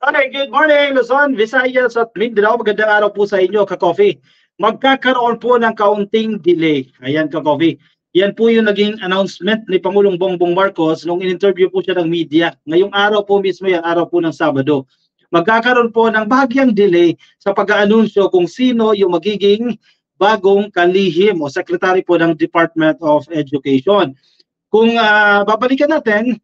Okay, good morning Luzon, Visayas at Mindanao. Magandang araw po sa inyo, ka-coffee. Magkakaroon po ng kaunting delay. Ayan, ka-coffee. Yan po yung naging announcement ni Pangulong Bongbong Marcos nung in-interview po siya ng media. Ngayong araw po mismo, yung araw po ng Sabado. Magkakaroon po ng bahagyang delay sa pag-aanunsyo kung sino yung magiging bagong kalihim o secretary po ng Department of Education. Kung babalikan natin,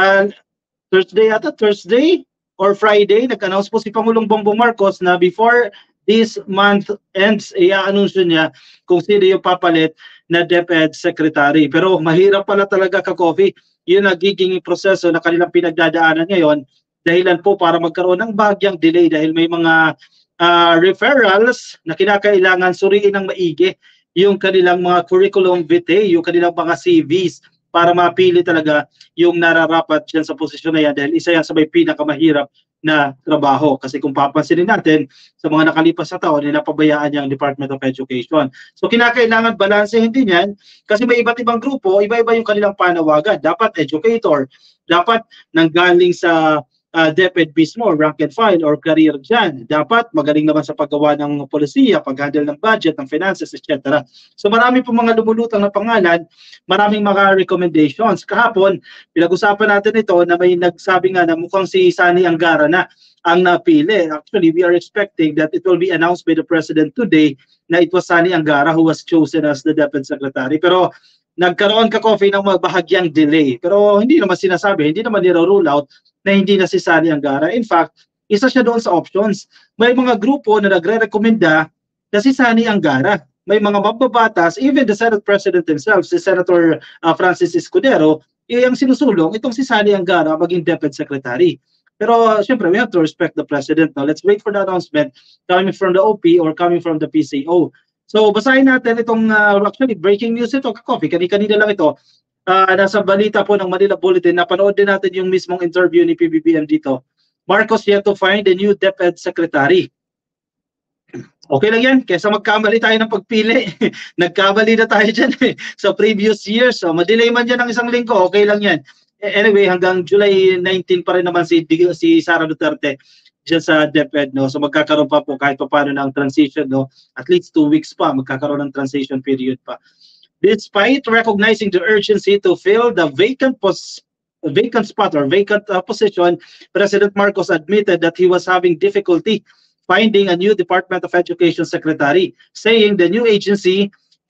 Thursday or Friday, nag-announce po si Pangulong Bongbong Marcos na before this month ends, i-anunsyo niya kung sino yung papalit na DepEd Secretary. Pero mahirap pala talaga, ka-coffee, yung nagiging proseso na kanilang pinagdadaanan ngayon, dahilan po para magkaroon ng bahagyang delay dahil may mga referrals na kinakailangan suriin ng maigi yung kanilang mga curriculum vitae, yung kanilang mga CVs, para mapili talaga yung nararapat dyan sa posisyon na yan dahil isa yan sa may pinakamahirap na trabaho. Kasi kung papansinin natin, sa mga nakalipas na taon, napabayaan niya ang Department of Education. So kinakailangan balansehin din yan kasi may iba't ibang grupo, iba-iba yung kanilang panawagan. Dapat educator, dapat nanggaling sa DepEd mismo, rank and file or career dyan. Dapat magaling naman sa paggawa ng polisiya, pag-handle ng budget, ng finances, etc. So marami po mga lumulutang na pangalan, maraming mga recommendations. Kahapon, pinag-usapan natin ito na may nagsabi nga na mukhang si Sani Angara na ang napili. Actually, we are expecting that it will be announced by the President today na it was Sani Angara who was chosen as the DepEd Secretary. Pero nagkaroon, ka-coffee, ng bahagyang delay. Pero hindi naman sinasabi, hindi naman niro-rule out na hindi na si Sani Angara. In fact, isa siya doon sa options. May mga grupo na nagre-rekomenda na si Sani Angara. May mga mababatas, even the Senate President himself, si Senator Francis Escudero, ang sinusulong, itong si Sani Angara maging DepEd Secretary. Pero syempre, we have to respect the President. Now, let's wait for the announcement coming from the OP or coming from the PCO. So, basahin natin itong actually breaking news ito, ka-coffee. Kanina lang ito. Nasa balita po ng Manila Bulletin, napanood din natin yung mismong interview ni PBBM dito. Marcos yet to find a new DepEd Secretary. Okay lang yan, kesa magkamali tayo ng pagpili. Nagkamali na tayo dyan sa previous years. So, madelay man dyan ng isang linggo, okay lang yan. Anyway, hanggang July 19 pa rin naman si Sara Duterte dyan sa DepEd, no? So magkakaroon pa po kahit pa paano ng transition, no? At least 2 weeks pa, magkakaroon ng transition period pa. Despite recognizing the urgency to fill the vacant spot or vacant position, President Marcos admitted that he was having difficulty finding a new Department of Education secretary, saying the new agency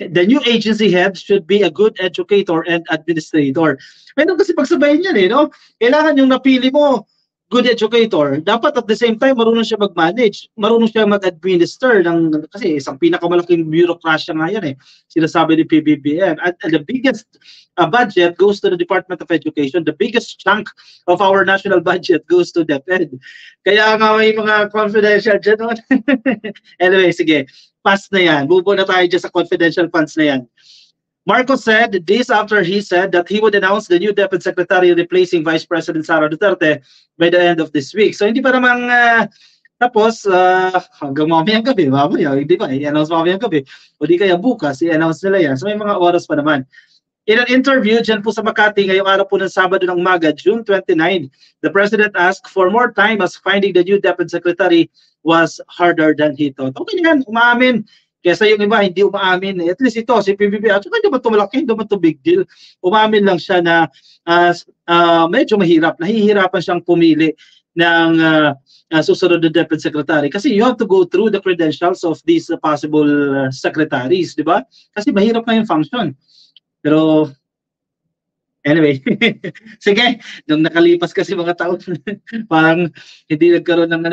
head should be a good educator and administrator. Meron kasi pagsabayin yan no? Kailangan yung napili mo, good educator. Dapat at the same time, marunong siya mag-manage, marunong siya mag-administer kasi isang pinakamalaking bureaucracy nga yan sinasabi ni PBBM. And the biggest budget goes to the Department of Education. The biggest chunk of our national budget goes to DepEd. Kaya nga may mga confidential dyan. Anyway, sige. Pass na yan. Move on na tayo dyan sa confidential funds na yan. Marcos said this after he said that he would announce the new DepEd Secretary replacing Vice President Sara Duterte by the end of this week. So hindi pa namang tapos hanggang mamayang gabi, hindi pa, i-announce mamayang gabi. O di kaya bukas, i-announce nila yan. So may mga oras pa naman. In an interview dyan po sa Makati ngayong araw po ng Sabado ng umaga, June 29, the President asked for more time as finding the new DepEd Secretary was harder than he thought. Okay yan, umaamin. Kesa yung iba, hindi umaamin. At least ito, si PBB, at hindi naman ito malaki, hindi naman ito big deal. Umaamin lang siya na medyo mahirap. Nahihirapan siyang pumili ng susunod na DepEd Secretary. Kasi you have to go through the credentials of these possible secretaries, di ba? Kasi mahirap na yung function. Pero, anyway, sige, nung nakalipas kasi mga taon, parang hindi nagkaroon ng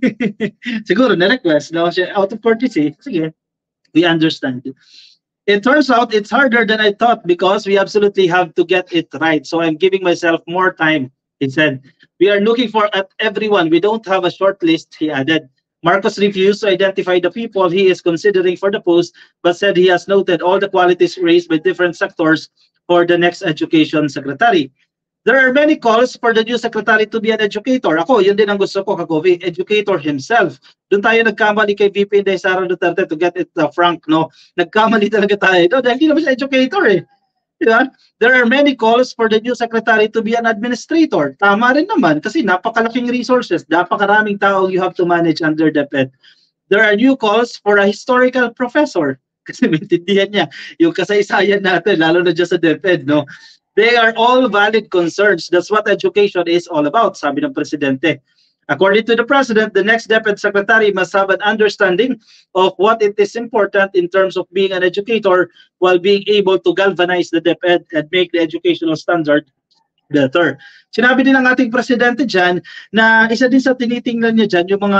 siguro na-request, no? Out of courtesy, sige. We understand. It turns out it's harder than I thought because we absolutely have to get it right. So I'm giving myself more time, he said. We are looking for at everyone. We don't have a short list, he added. Marcos refused to identify the people he is considering for the post, but said he has noted all the qualities raised by different sectors for the next education secretary. There are many calls for the new secretary to be an educator. Ako, yun din ang gusto ko, ka-coffee, educator himself. Doon tayo nagkamali kay VP Inday Sara Duterte, to get it frank, no? Nagkamali talaga tayo. No, dahil hindi naman siya educator Diba? There are many calls for the new secretary to be an administrator. Tama rin naman kasi napakalaking resources, napakaraming tao you have to manage under DepEd. There are new calls for a historical professor kasi maintindihan niya yung kasaysayan natin, lalo na dyan sa DepEd, no? They are all valid concerns. That's what education is all about, sabi ng presidente. According to the president, the next DepEd secretary must have an understanding of what it is important in terms of being an educator while being able to galvanize the DepEd and make the educational standard better. Sinabi din ng ating presidente dyan na isa din sa tinitingnan niya dyan yung mga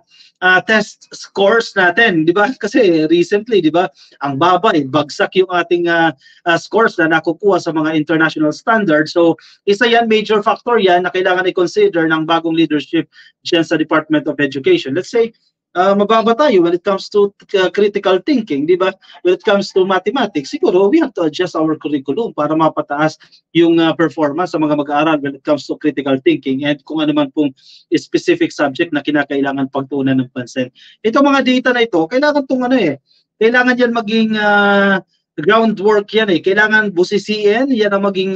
test scores natin, di ba? Kasi recently, di ba, ang babay, bagsak yung ating scores na nakukuha sa mga international standards. So, isa yan, major factor yan na kailangan i-consider ng bagong leadership dyan sa Department of Education. Let's say, mababa tayo when it comes to critical thinking, di ba? When it comes to mathematics, siguro we have to adjust our curriculum para mapataas yung performance sa mga mag-aaral when it comes to critical thinking and kung ano man pong specific subject na kinakailangan pagtuunan ng pansin. Ito mga data na ito, kailangan itong kailangan yan maging groundwork yan Kailangan busisiin, yan ang maging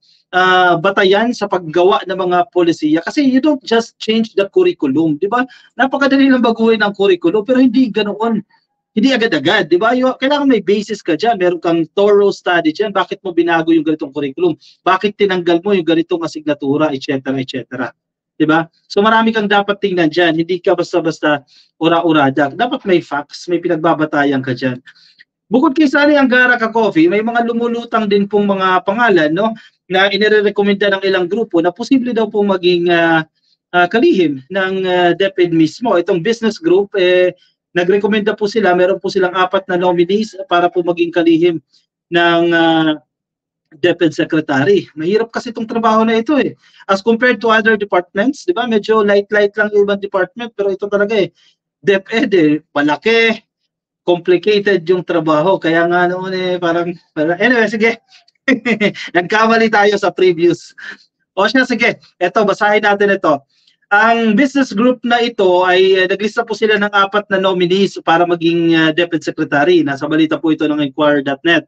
batayan sa paggawa ng mga polisiya kasi you don't just change the curriculum, di ba? Napakadali lang baguhin ang curriculum pero hindi ganoon. Hindi agad-agad, di ba? Kailangan may basis ka dyan, meron kang thorough study dyan, bakit mo binago yung ganitong curriculum, bakit tinanggal mo yung ganitong asignatura, etc. etc. Di ba? So marami kang dapat tingnan dyan, hindi ka basta-basta ura-urada. Dapat may facts, may pinagbabatayan ka dyan. Bukod kay Sani Angara Ka-Coffee, may mga lumulutang din pong mga pangalan, no, na inirekomenda ng ilang grupo na posible daw pong maging kalihim ng DepEd mismo. Itong business group, nagrekomenda po sila, meron po silang 4 na nominees para po maging kalihim ng DepEd Secretary. Mahirap kasi itong trabaho na ito As compared to other departments, di ba? Medyo light-light lang yung ibang department, pero ito talaga DepEd palaki, complicated yung trabaho. Kaya nga noon parang anyway, sige. Nagkamali tayo sa previous. O siya, sige. Ito, basahin natin ito. Ang business group na ito ay naglista po sila ng 4 na nominees para maging DepEd Secretary. Nasa balita po ito ng Inquirer.net.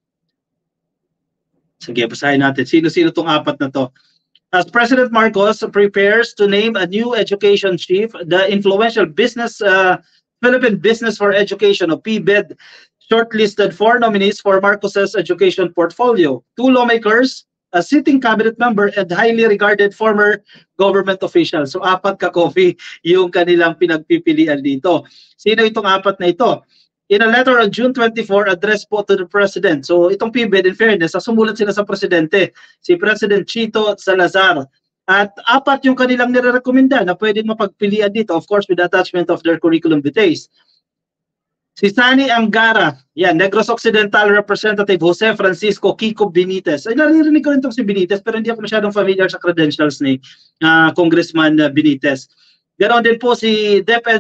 Sige, basahin natin. Sino-sino itong 4 na to? As President Marcos prepares to name a new education chief, the influential Philippine Business for Education o PBED shortlisted 4 nominees for Marcos's education portfolio. 2 lawmakers, a sitting cabinet member, and highly regarded former government officials. So 4 ka-coffee yung kanilang pinagpipilian dito. Sino itong 4 na ito? In a letter on June 24, addressed po to the President. So itong PBED, in fairness, sumulat sila sa Presidente, si President Chito Salazar. At 4 yung kanilang nirekomenda na pwedeng mapagpilian dito, of course, with attachment of their curriculum vitae. Si Sani Angara, yan, Negros Occidental Representative Jose Francisco Kiko Benitez. Ay, naririnig ko rin itong si Benitez, pero hindi ako masyadong familiar sa credentials ni Congressman Benitez. Ganon din po si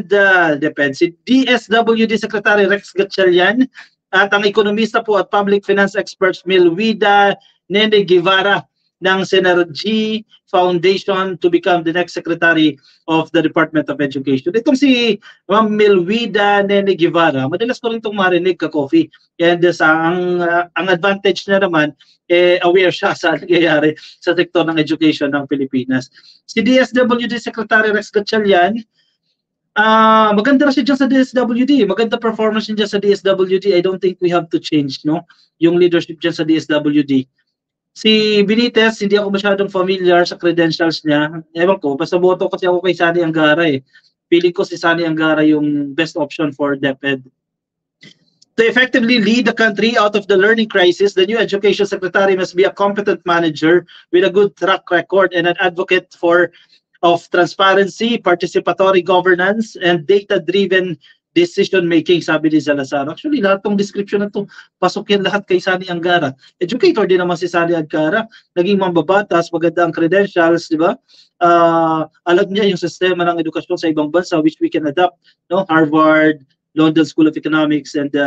si DSWD Secretary Rex Gatchalian at ang ekonomista po at public finance experts Milwida Nene Guevara ng Synergy Foundation to become the next Secretary of the Department of Education. Itong si Ma'am Milwida Nene Guevara, madalas ko rin itong marinig ka-coffee. And ang advantage na naman, aware siya sa nangyayari sa sektor ng education ng Pilipinas. Si DSWD Secretary Rex Gatchalian, maganda na siya dyan sa DSWD. Maganda performance niya dyan sa DSWD. I don't think we have to change yung leadership dyan sa DSWD. Si Benitez, hindi ako masyadong familiar sa credentials niya. Ewan ko, basta boto kasi ako kay Sani Angara Feeling ko si Sani Angara yung best option for DepEd. To effectively lead the country out of the learning crisis, the new Education Secretary must be a competent manager with a good track record and an advocate of transparency, participatory governance, and data-driven decision-making, sabi ni Salazar. Actually, lahat ng description na ito, pasok yan lahat kay Sani Angara. Educator din naman si Sani Angara, naging mambabatas, maganda ang credentials, di ba? Alam niya yung sistema ng edukasyon sa ibang bansa which we can adapt, Harvard, London School of Economics, and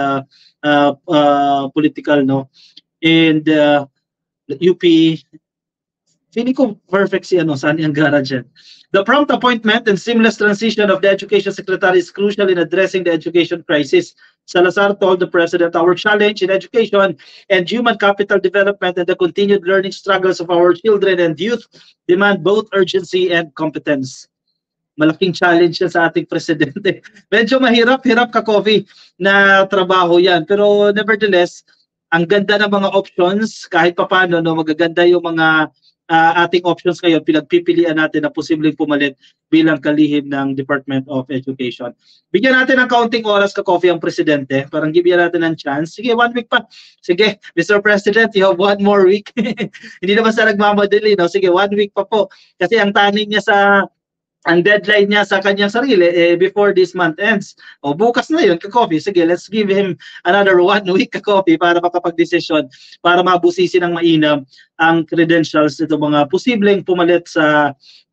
political, and UP. Feeling ko perfect si Sani Angara dyan. The prompt appointment and seamless transition of the Education Secretary is crucial in addressing the education crisis, Salazar told the president, our challenge in education and human capital development and the continued learning struggles of our children and youth demand both urgency and competence. Malaking challenge yan sa ating presidente. Medyo mahirap-hirap ka, Coffee, na trabaho yan. Pero nevertheless, ang ganda ng mga options, kahit papano, no, magaganda yung mga ating options ngayon, pinagpipilian natin na posibleng pumalit bilang kalihim ng Department of Education. Bigyan natin ng kaunting oras ka, Coffee, ang presidente. Parang bigyan natin ng chance. Sige, 1 week pa. Sige, Mr. President, you have 1 more week. Hindi naman sa nagmamadali, no? Sige, 1 week pa po. Kasi ang taning niya ang deadline niya sa kanyang sarili before this month ends. O bukas na yun, ka-Coffee. Sige, let's give him another 1 week, ka-Coffee, para makapag-desisyon, para mabusisi ng mainam ang credentials nito mga posibleng pumalit sa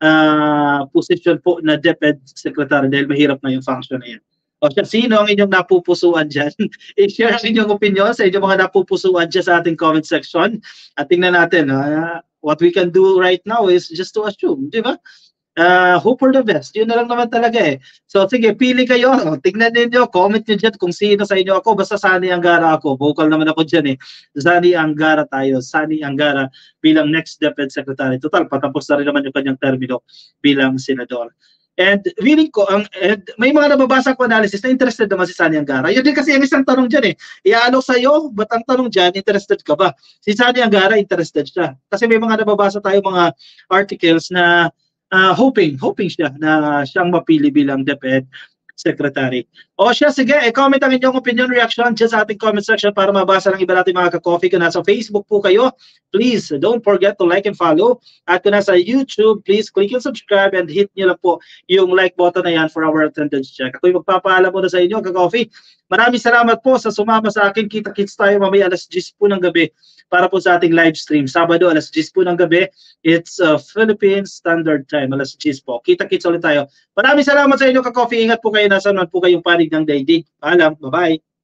position po na DepEd Secretary dahil mahirap na yung function na yan. O siya, sino ang inyong napupusuan dyan? I-share ang inyong opinion sa inyong mga napupusuan dyan sa ating comment section. At tingnan natin, what we can do right now is just to assume, di ba? Hope for the best. Yun na lang naman talaga eh. So sige, pili kayo. Tingnan ninyo, comment nyo dyan kung sino sa inyo ako. Basta Sani Angara ako. Vocal naman ako dyan eh. Sani Angara tayo. Sani Angara bilang next DepEd Secretary. Total, patapos na rin naman yung kanyang termino bilang senador. And feeling ko, may mga nababasa ko analysis na interested naman si Sani Angara. Yun din kasi yung isang tanong dyan eh. Iaalok sa'yo, ba't ang tanong dyan, interested ka ba? Si Sani Angara, interested siya. Kasi may mga nababasa tayo mga articles na hoping siya na siyang mapili bilang DepEd Secretary. O siya, sige, comment ang inyong opinion, reaction dyan sa ating comment section para mabasa ng iba natin mga ka-coffee. Kung nasa Facebook po kayo, please don't forget to like and follow. At kung nasa YouTube, please click and subscribe and hit nyo lang po yung like button na yan for our attendance check. Ako'y magpapaalam muna sa inyo, ka-coffee. Maraming salamat po sa sumama sa akin. Kita-kits tayo mamaya alas 10 po ng gabi para po sa ating live stream. Sabado, alas 10 po ng gabi. It's Philippine Standard Time, alas 10 po. Kita-kits ulit tayo. Maraming salamat sa inyo, ka-coffee. Ingat po kayo, nasa naman po kayong panig ng daigdig. Paalam, bye-bye.